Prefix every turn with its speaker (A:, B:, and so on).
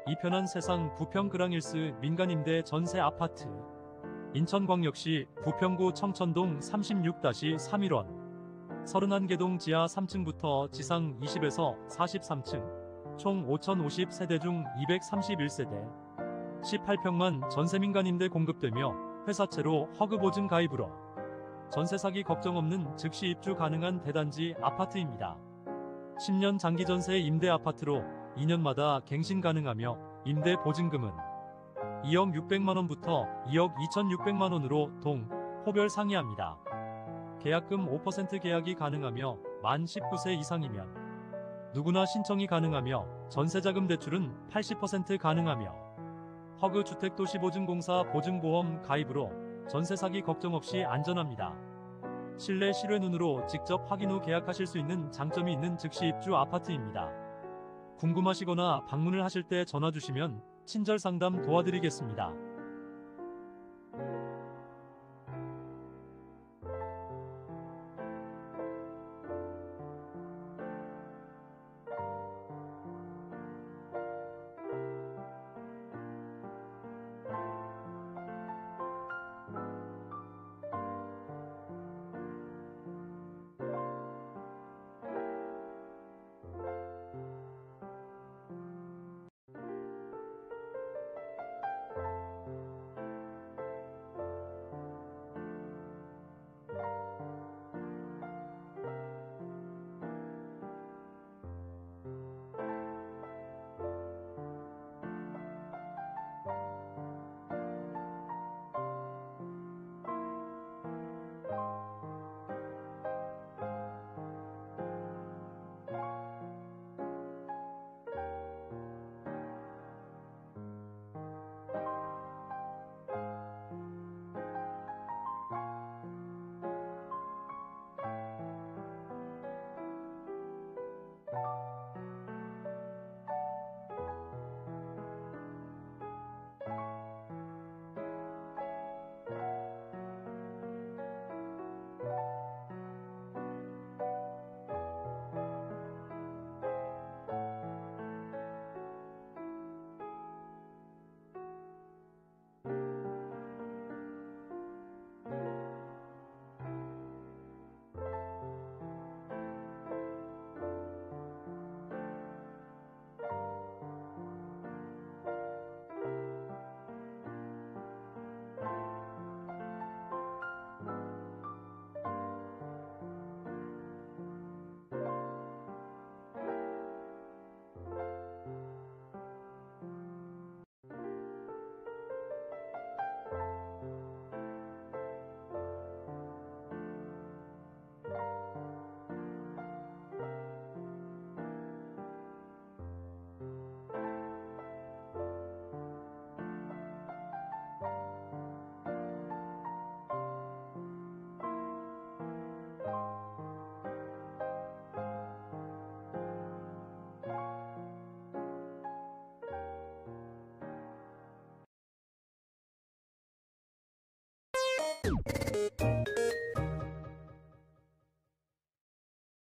A: 이 편한 세상 부평 그랑힐스 민간임대 전세 아파트. 인천광역시 부평구 청천동 36-31원 31개동 지하 3층부터 지상 20에서 43층 총 5050세대 중 231세대 18평만 전세 민간임대 공급되며 회사채로 허그보증 가입으로 전세 사기 걱정 없는 즉시 입주 가능한 대단지 아파트입니다. 10년 장기 전세 임대 아파트로 2년마다 갱신 가능하며 임대 보증금은 2억 600만원부터 2억 2600만원으로 동, 호별 상이합니다. 계약금 5% 계약이 가능하며 만 19세 이상이면 누구나 신청이 가능하며 전세자금 대출은 80% 가능하며 허그 주택도시보증공사 보증보험 가입으로 전세 사기 걱정 없이 안전합니다. 실내 실외 눈으로 직접 확인 후 계약하실 수 있는 장점이 있는 즉시 입주 아파트입니다. 궁금하시거나 방문을 하실 때 전화 주시면 친절 상담 도와드리겠습니다.